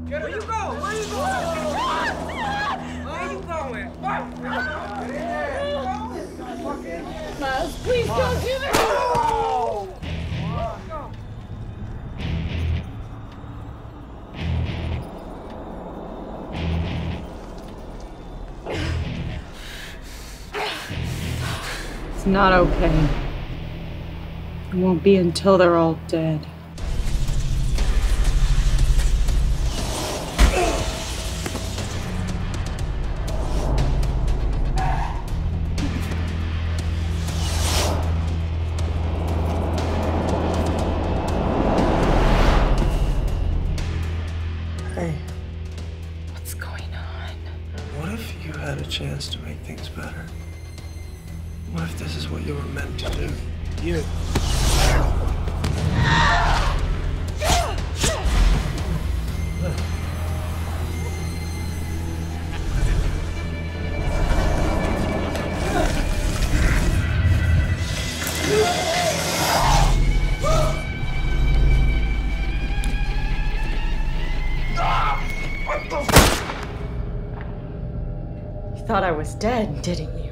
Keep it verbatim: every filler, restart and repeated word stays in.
Where you going? Where you going? Where you going? Miles, please don't do this! It's not okay. It won't be until they're all dead. Hey. What's going on? What if you had a chance to make things better? What if this is what you were meant to do? You. You thought I was dead, didn't you?